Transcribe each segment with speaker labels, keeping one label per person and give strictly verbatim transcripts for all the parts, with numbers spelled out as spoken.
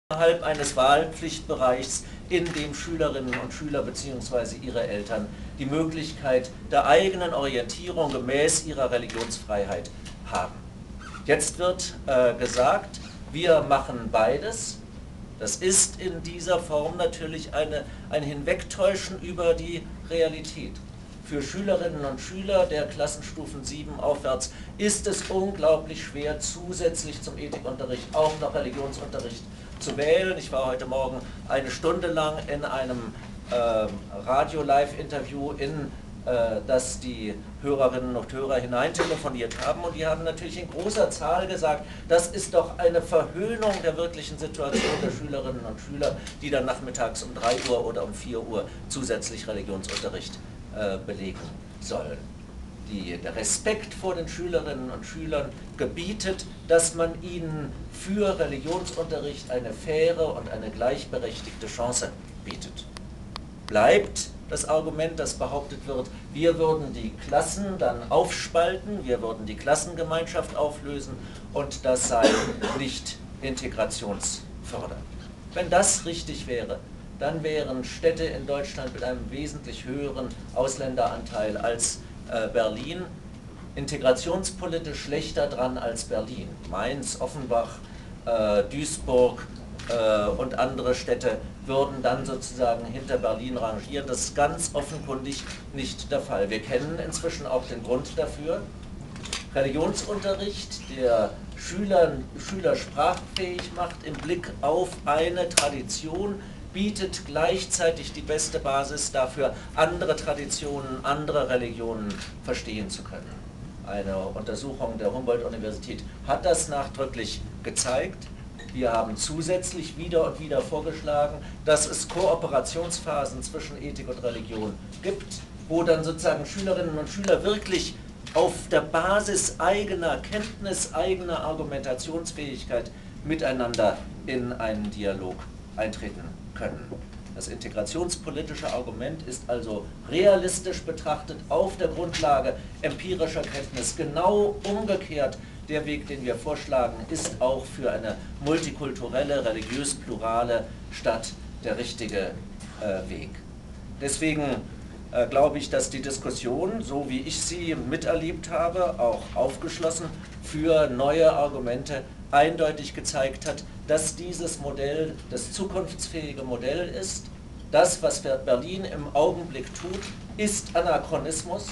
Speaker 1: innerhalb eines Wahlpflichtbereichs, in dem Schülerinnen und Schüler bzw. ihre Eltern die Möglichkeit der eigenen Orientierung gemäß ihrer Religionsfreiheit haben. Jetzt wird äh, gesagt, wir machen beides. Das ist in dieser Form natürlich eine, ein Hinwegtäuschen über die Realität. Für Schülerinnen und Schüler der Klassenstufen sieben aufwärts ist es unglaublich schwer, zusätzlich zum Ethikunterricht auch noch Religionsunterricht zu wählen. Ich war heute Morgen eine Stunde lang in einem äh, Radio-Live-Interview, in äh, das die Hörerinnen und Hörer hineintelefoniert haben, und die haben natürlich in großer Zahl gesagt, das ist doch eine Verhöhnung der wirklichen Situation der Schülerinnen und Schüler, die dann nachmittags um drei Uhr oder um vier Uhr zusätzlich Religionsunterricht äh, belegen sollen. Die, der Respekt vor den Schülerinnen und Schülern gebietet, dass man ihnen für Religionsunterricht eine faire und eine gleichberechtigte Chance bietet. Bleibt das Argument, das behauptet wird, wir würden die Klassen dann aufspalten, wir würden die Klassengemeinschaft auflösen und das sei nicht integrationsfördernd. Wenn das richtig wäre, dann wären Städte in Deutschland mit einem wesentlich höheren Ausländeranteil als Berlin integrationspolitisch schlechter dran als Berlin. Mainz, Offenbach, äh, Duisburg äh, und andere Städte würden dann sozusagen hinter Berlin rangieren. Das ist ganz offenkundig nicht der Fall. Wir kennen inzwischen auch den Grund dafür. Religionsunterricht, der Schüler, Schüler sprachfähig macht im Blick auf eine Tradition, bietet gleichzeitig die beste Basis dafür, andere Traditionen, andere Religionen verstehen zu können. Eine Untersuchung der Humboldt-Universität hat das nachdrücklich gezeigt. Wir haben zusätzlich wieder und wieder vorgeschlagen, dass es Kooperationsphasen zwischen Ethik und Religion gibt, wo dann sozusagen Schülerinnen und Schüler wirklich auf der Basis eigener Kenntnis, eigener Argumentationsfähigkeit miteinander in einen Dialog eintreten können. Das integrationspolitische Argument ist also realistisch betrachtet auf der Grundlage empirischer Kenntnis genau umgekehrt. Der Weg, den wir vorschlagen, ist auch für eine multikulturelle, religiös-plurale Stadt der richtige äh, Weg. Deswegen äh, glaube ich, dass die Diskussion, so wie ich sie miterlebt habe, auch aufgeschlossen für neue Argumente eindeutig gezeigt hat, dass dieses Modell das zukunftsfähige Modell ist. Das, was Berlin im Augenblick tut, ist Anachronismus,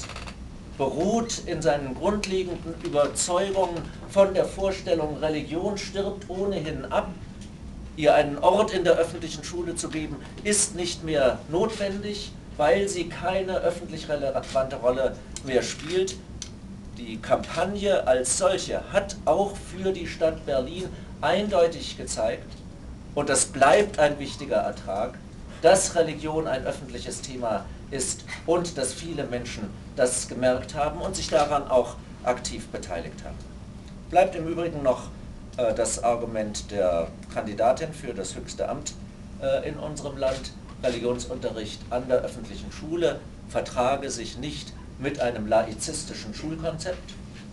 Speaker 1: beruht in seinen grundlegenden Überzeugungen von der Vorstellung, Religion stirbt ohnehin ab. Ihr einen Ort in der öffentlichen Schule zu geben, ist nicht mehr notwendig, weil sie keine öffentlich relevante Rolle mehr spielt. Die Kampagne als solche hat auch für die Stadt Berlin eindeutig gezeigt, und das bleibt ein wichtiger Ertrag, dass Religion ein öffentliches Thema ist und dass viele Menschen das gemerkt haben und sich daran auch aktiv beteiligt haben. Bleibt im Übrigen noch äh, das Argument der Kandidatin für das höchste Amt äh, in unserem Land. Religionsunterricht an der öffentlichen Schule vertrage sich nicht mit einem laizistischen Schulkonzept.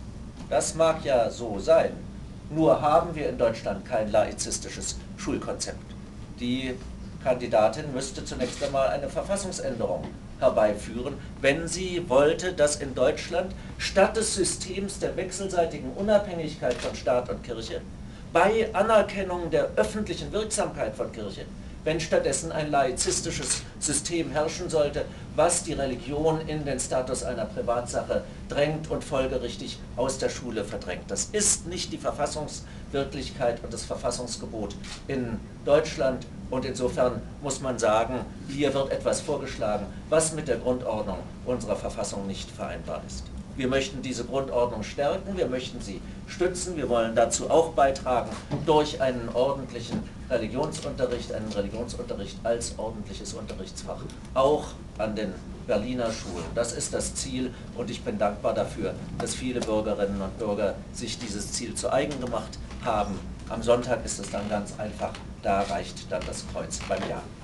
Speaker 1: Das mag ja so sein, nur haben wir in Deutschland kein laizistisches Schulkonzept. Die Kandidatin müsste zunächst einmal eine Verfassungsänderung herbeiführen, wenn sie wollte, dass in Deutschland statt des Systems der wechselseitigen Unabhängigkeit von Staat und Kirche bei Anerkennung der öffentlichen Wirksamkeit von Kirche, wenn stattdessen ein laizistisches System herrschen sollte, was die Religion in den Status einer Privatsache drängt und folgerichtig aus der Schule verdrängt. Das ist nicht die Verfassungswirklichkeit und das Verfassungsgebot in Deutschland, und insofern muss man sagen, hier wird etwas vorgeschlagen, was mit der Grundordnung unserer Verfassung nicht vereinbar ist. Wir möchten diese Grundordnung stärken, wir möchten sie stützen, wir wollen dazu auch beitragen durch einen ordentlichen Religionsunterricht, einen Religionsunterricht als ordentliches Unterrichtsfach, auch an den Berliner Schulen. Das ist das Ziel, und ich bin dankbar dafür, dass viele Bürgerinnen und Bürger sich dieses Ziel zu eigen gemacht haben. Am Sonntag ist es dann ganz einfach, da reicht dann das Kreuz beim Ja.